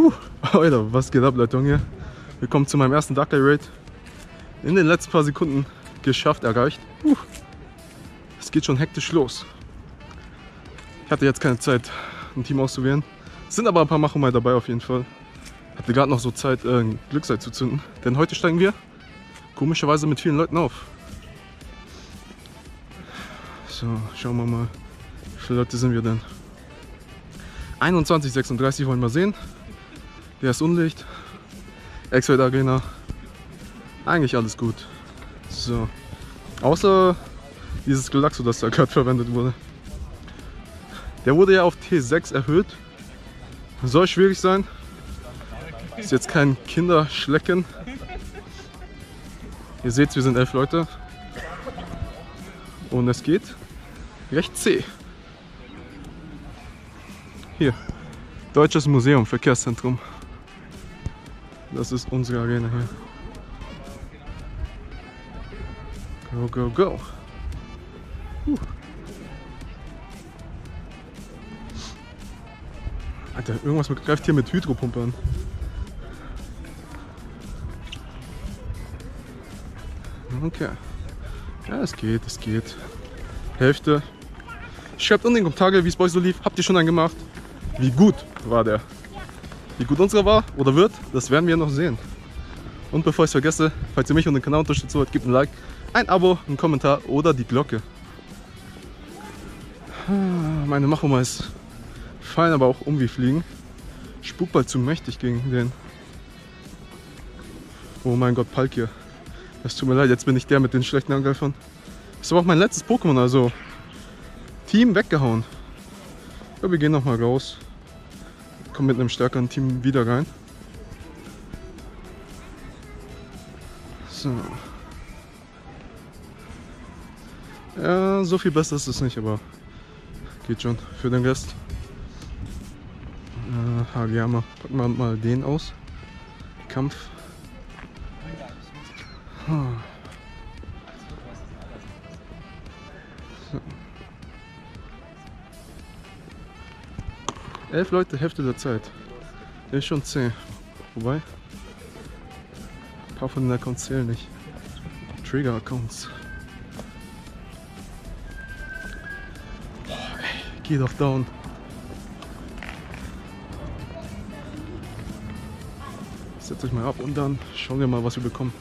Alter, was geht ab, Leute, hier? Willkommen zu meinem ersten Dark Raid. In den letzten paar Sekunden geschafft, erreicht. Es geht schon hektisch los. Ich hatte jetzt keine Zeit, ein Team auszuwählen. Es sind aber ein paar Machungen dabei auf jeden Fall. Hatte gerade noch so Zeit, ein Glücksseil zu zünden. Denn heute steigen wir komischerweise mit vielen Leuten auf. So, schauen wir mal, wie viele Leute sind wir denn? 21, 36 wollen wir sehen. Der ist undicht. X-Raid Arena. Eigentlich alles gut. So. Außer dieses Galaxo, das da gerade verwendet wurde. Der wurde ja auf T6 erhöht. Soll schwierig sein. Ist jetzt kein Kinderschlecken. Ihr seht, wir sind 11 Leute. Und es geht recht zäh. Hier. Deutsches Museum, Verkehrszentrum. Das ist unsere Arena hier. Go, go, go. Alter, irgendwas greift hier mit Hydropumpe an. Okay. Ja, es geht, es geht. Hälfte. Schreibt unten in die Kommentare, wie es bei euch so lief. Habt ihr schon einen gemacht? Wie gut war der? Wie gut unserer war oder wird, das werden wir noch sehen. Und bevor ich es vergesse, falls ihr mich und den Kanal unterstützt wollt, gebt ein Like, ein Abo, einen Kommentar oder die Glocke. Meine Machomais fallen aber auch um wie Fliegen. Spukball zu mächtig gegen den. Oh mein Gott, Palkia. Es tut mir leid, jetzt bin ich der mit den schlechten Angreifern. Das ist aber auch mein letztes Pokémon, also Team weggehauen. Ja, wir gehen nochmal raus. Kommen mit einem stärkeren Team wieder rein. So. Ja, so viel besser ist es nicht, aber geht schon für den Rest. Hagiyama, packen wir mal den aus. Kampf. So. 11 Leute, Hälfte der Zeit. Der ist schon 10. Wobei, ein paar von den Accounts zählen nicht. Trigger-Accounts. Geh doch down. Setzt euch mal ab und dann schauen wir mal, was wir bekommen.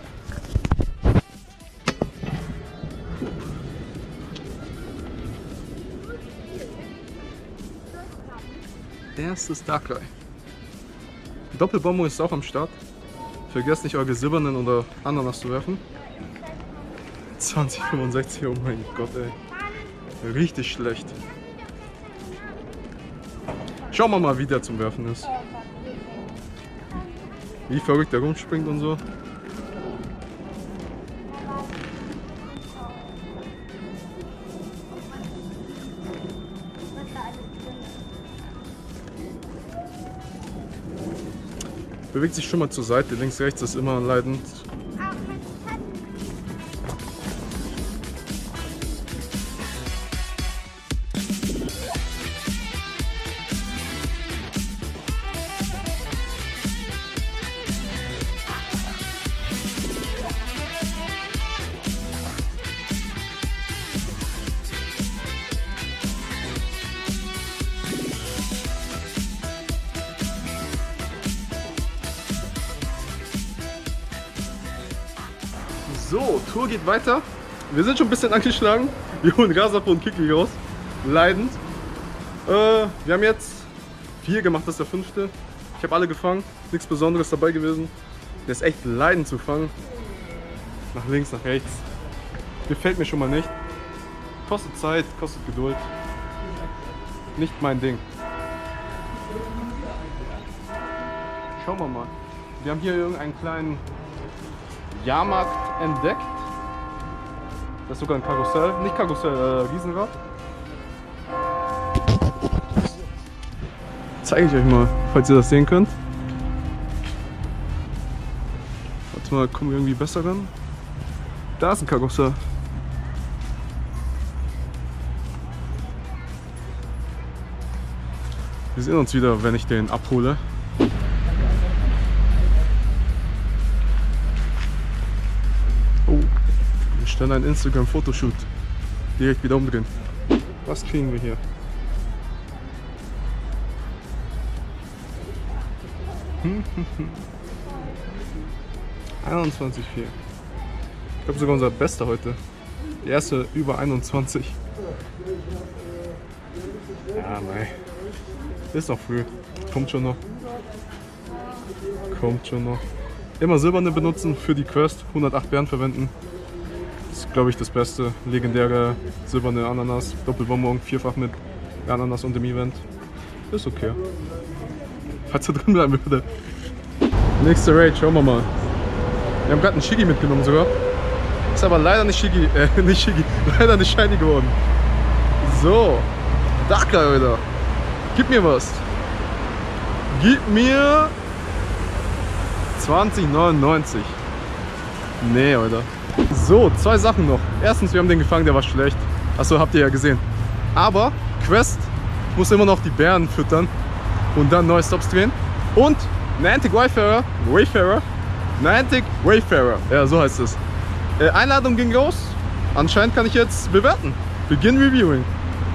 Erstes Darkrai. Doppelbombo ist auch am Start. Vergesst nicht, eure silbernen oder Ananas zu werfen. 2065, oh mein Gott, ey. Richtig schlecht. Schauen wir mal, wie der zum Werfen ist. Wie verrückt der rumspringt und so. Bewegt sich schon mal zur Seite, links, rechts ist immer leidend. So, Tour geht weiter. Wir sind schon ein bisschen angeschlagen. Wir holen Rasapo und Kikli raus. Leidend. Wir haben jetzt 4 gemacht, das ist der 5. Ich habe alle gefangen. Nichts Besonderes dabei gewesen. Der ist echt leidend zu fangen. Nach links, nach rechts. Gefällt mir schon mal nicht. Kostet Zeit, kostet Geduld. Nicht mein Ding. Schauen wir mal. Wir haben hier irgendeinen kleinen Jahrmarkt entdeckt. Das ist sogar ein Karussell. Nicht Karussell, Riesenrad. Zeige ich euch mal, falls ihr das sehen könnt. Warte mal, kommen wir irgendwie besser ran? Da ist ein Karussell. Wir sehen uns wieder, wenn ich den abhole. Schnell ein Instagram-Fotoshoot. Direkt wieder umdrehen. Was kriegen wir hier? 21,4. Ich glaube sogar unser Bester heute. Der erste über 21. Ja, nein. Ist noch früh. Kommt schon noch. Kommt schon noch. Immer silberne benutzen für die Quest. 108 Beeren verwenden. Das ist, glaube ich, das Beste. Legendäre silberne Ananas. Doppelbonbon, vierfach mit Ananas und dem Event. Ist okay. Falls er drin bleiben würde. Nächste Raid, schauen wir mal. Wir haben gerade einen Shiggy mitgenommen sogar. Ist aber leider nicht Shiggy, nicht Shiggy, leider nicht Shiny geworden. So. Darker, wieder. Gib mir was. Gib mir 20,99. Nee, Alter. So, zwei Sachen noch. Erstens, wir haben den gefangen, der war schlecht. Achso, habt ihr ja gesehen. Aber Quest muss immer noch die Bären füttern und dann neue Stops drehen. Und Niantic Wayfarer. Ja, so heißt es. Einladung ging raus. Anscheinend kann ich jetzt bewerten. Begin Reviewing.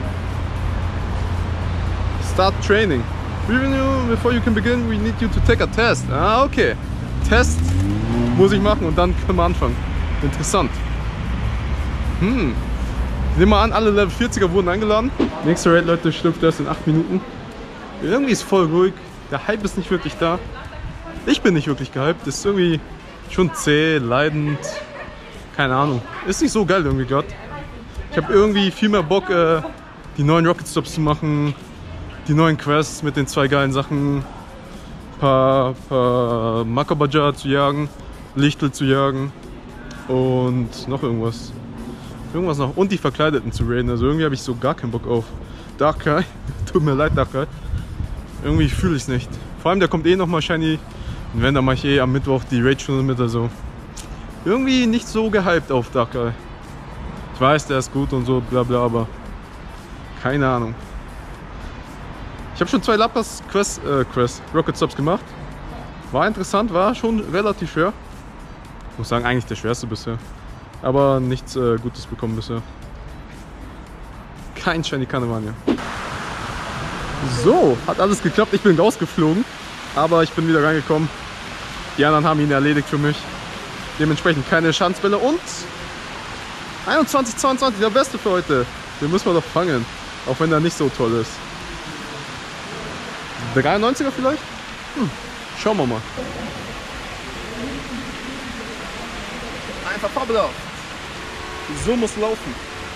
Start Training. Review before you can begin, we need you to take a test. Ah, okay. Test muss ich machen und dann können wir anfangen. Interessant. Nehmen wir an, alle Level 40er wurden eingeladen. Nächste Raid, Leute, schlüpft erst in 8 Minuten. Irgendwie ist voll ruhig. Der Hype ist nicht wirklich da. Ich bin nicht wirklich gehypt. Ist irgendwie schon zäh, leidend. Keine Ahnung. Ist nicht so geil irgendwie gerade. Ich habe irgendwie viel mehr Bock, die neuen Rocket Stops zu machen. Die neuen Quests mit den zwei geilen Sachen. Paar Makabaja zu jagen. Lichtel zu jagen. Und noch irgendwas. Irgendwas noch. Und die Verkleideten zu raiden. Also irgendwie habe ich so gar keinen Bock auf Darkrai. Tut mir leid, Darkrai. Irgendwie fühle ich es nicht. Vor allem, der kommt eh nochmal Shiny. Und wenn, dann mache ich eh am Mittwoch die Raid-Stunde mit. Also irgendwie nicht so gehypt auf Darkrai. Ich weiß, der ist gut und so, bla bla, aber keine Ahnung. Ich habe schon 2 Lapras Rocket Stops gemacht. War interessant, war schon relativ schwer. Ich muss sagen, eigentlich der schwerste bisher. Aber nichts Gutes bekommen bisher. Kein Shiny Kanevania. So, hat alles geklappt. Ich bin rausgeflogen. Aber ich bin wieder reingekommen. Die anderen haben ihn erledigt für mich. Dementsprechend keine Schanzbälle und 21,22, der Beste für heute. Den müssen wir doch fangen. Auch wenn er nicht so toll ist. 93er vielleicht? Schauen wir mal. Einfach fabelhaft. So muss laufen.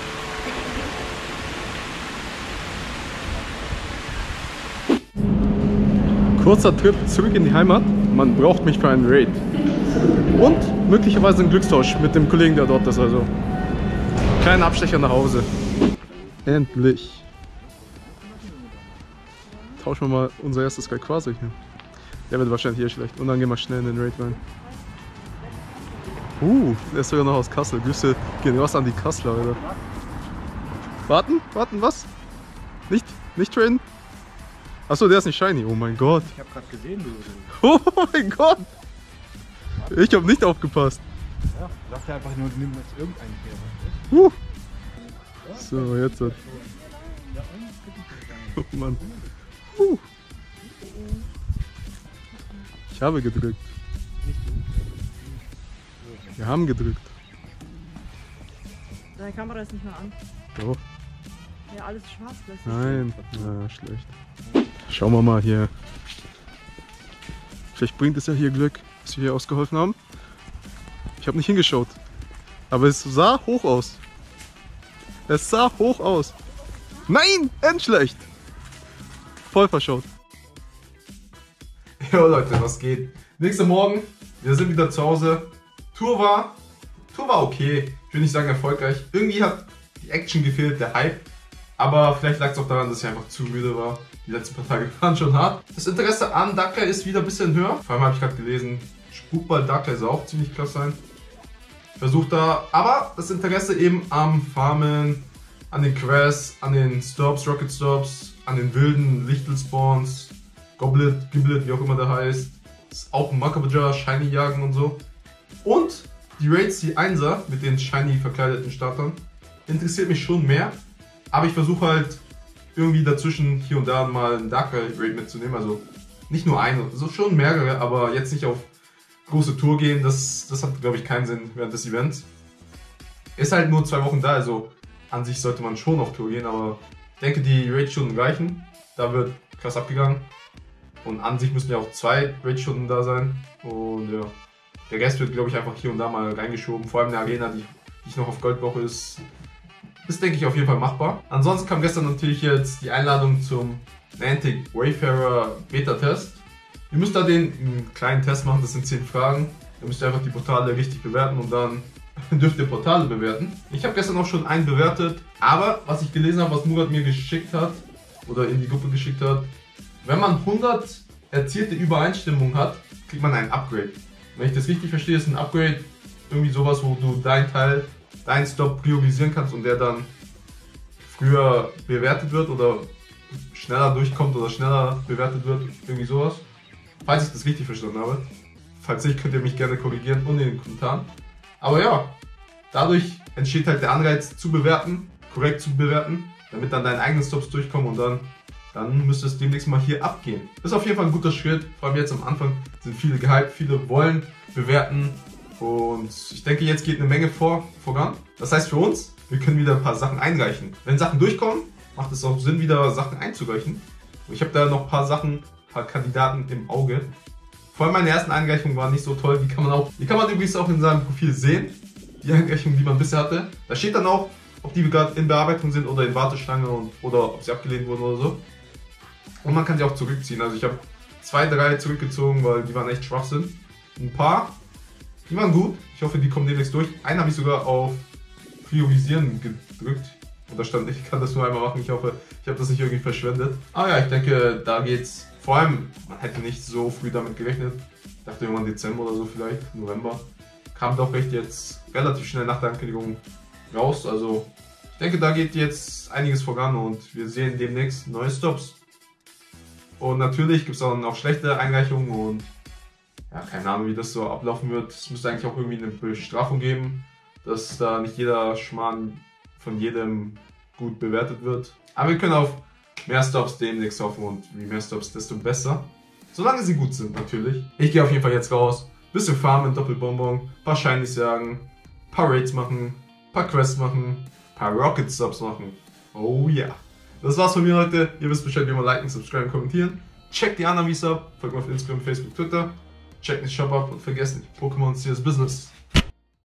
Kurzer Trip zurück in die Heimat. Man braucht mich für einen Raid. Und möglicherweise einen Glückstausch mit dem Kollegen, der dort ist. Also kleiner Abstecher nach Hause. Endlich. Tauschen wir mal unser erstes Rayquaza hier. Der wird wahrscheinlich hier schlecht. Und dann gehen wir schnell in den Raid rein. Der ist sogar noch aus Kassel. Grüße gehen raus an die Kasseler, Alter. Warten, was? Nicht traden? Achso, der ist nicht shiny. Oh mein Gott. Ich hab grad gesehen, du. Oh mein Gott. Ich hab nicht aufgepasst. Ja, dachte einfach nur, nimm jetzt irgendeinen hier. So, jetzt hat. Oh Mann. Ich habe gedrückt. Wir haben gedrückt. Deine Kamera ist nicht mehr an. Doch. Ja, alles schwarz. Nein. Na, schlecht. Schauen wir mal hier. Vielleicht bringt es ja hier Glück, dass wir hier ausgeholfen haben. Ich habe nicht hingeschaut. Aber es sah hoch aus. Es sah hoch aus. Nein! Endschlecht! Voll verschaut. Jo Leute, was geht? Nächster Morgen, wir sind wieder zu Hause. Tour war okay. Ich will nicht sagen erfolgreich. Irgendwie hat die Action gefehlt, der Hype. Aber vielleicht lag es auch daran, dass ich einfach zu müde war. Die letzten paar Tage waren schon hart. Das Interesse an Darkrai ist wieder ein bisschen höher. Vor allem habe ich gerade gelesen, Spukball Darkrai soll auch ziemlich klasse sein. Ich versuche da, aber das Interesse eben am Farmen, an den Quests, an den Stops, Rocket Stops, an den wilden Lichtel-Spawns, Giblet, wie auch immer der heißt. Ist auch ein Makabaja, Shiny jagen und so. Und Die Raids, die 1er mit den shiny verkleideten Startern, interessiert mich schon mehr. Aber ich versuche halt irgendwie dazwischen hier und da mal einen Dark Raid mitzunehmen. Also nicht nur eine, so schon mehrere, aber jetzt nicht auf große Tour gehen. Das hat, glaube ich, keinen Sinn während des Events. Ist halt nur 2 Wochen da, also an sich sollte man schon auf Tour gehen, aber ich denke, die Raid-Stunden reichen. Da wird krass abgegangen. Und an sich müssen ja auch 2 Raid-Stunden da sein. Und ja, der Rest wird, glaube ich, einfach hier und da mal reingeschoben. Vor allem eine Arena, die ich noch auf Gold brauche, ist, denke ich, auf jeden Fall machbar. Ansonsten kam gestern natürlich jetzt die Einladung zum Niantic Wayfarer Beta-Test. Ihr müsst da einen kleinen Test machen, das sind 10 Fragen. Ihr müsst einfach die Portale richtig bewerten und dann dürft ihr Portale bewerten. Ich habe gestern auch schon einen bewertet, aber was ich gelesen habe, was Murat mir geschickt hat oder in die Gruppe geschickt hat, wenn man 100 erzielte Übereinstimmungen hat, kriegt man ein Upgrade. Wenn ich das richtig verstehe, ist ein Upgrade irgendwie sowas, wo du deinen Stop priorisieren kannst und der dann früher bewertet wird oder schneller durchkommt oder schneller bewertet wird, irgendwie sowas. Falls ich das richtig verstanden habe. Falls nicht, könnt ihr mich gerne korrigieren unten in den Kommentaren. Aber ja, dadurch entsteht halt der Anreiz zu bewerten, korrekt zu bewerten, damit dann deine eigenen Stops durchkommen und dann müsste es demnächst mal hier abgehen. Das ist auf jeden Fall ein guter Schritt, vor allem jetzt am Anfang sind viele gehypt, viele wollen bewerten und ich denke, jetzt geht eine Menge voran. Das heißt für uns, wir können wieder ein paar Sachen einreichen. Wenn Sachen durchkommen, macht es auch Sinn, wieder Sachen einzureichen. Und ich habe da noch ein paar Kandidaten im Auge. Vor allem meine ersten Einreichungen waren nicht so toll, die kann man übrigens auch in seinem Profil sehen, die Einreichungen, die man bisher hatte. Da steht dann auch, ob die gerade in Bearbeitung sind oder in Warteschlange oder ob sie abgelehnt wurden oder so. Und man kann sie auch zurückziehen, also ich habe 2, 3 zurückgezogen, weil die waren echt schwach sind. Ein paar, die waren gut, ich hoffe die kommen demnächst durch. Einen habe ich sogar auf Priorisieren gedrückt. Und da stand, ich kann das nur einmal machen, ich hoffe, ich habe das nicht irgendwie verschwendet. Aber ja, ich denke, da geht's. Vor allem, man hätte nicht so früh damit gerechnet. Ich dachte irgendwann Dezember oder so vielleicht, November. Kam doch recht jetzt relativ schnell nach der Ankündigung raus. Also ich denke, da geht jetzt einiges voran und wir sehen demnächst neue Stops. Und natürlich gibt es auch noch schlechte Einreichungen und ja, keine Ahnung, wie das so ablaufen wird. Es müsste eigentlich auch irgendwie eine Bestrafung geben, dass da nicht jeder Schmarrn von jedem gut bewertet wird. Aber wir können auf mehr Stops demnächst hoffen und je mehr Stops, desto besser. Solange sie gut sind, natürlich. Ich gehe auf jeden Fall jetzt raus, bisschen farmen, Doppelbonbon, paar Shinies jagen, paar Raids machen, paar Quests machen, paar Rocket Stops machen. Oh ja. Yeah. Das war's von mir heute. Ihr wisst Bescheid, wie man liken, subscriben, kommentieren. Checkt die anderen Videos ab, folgt mir auf Instagram, Facebook, Twitter. Checkt den Shop ab und vergesst nicht, Pokémon ist hier das Business.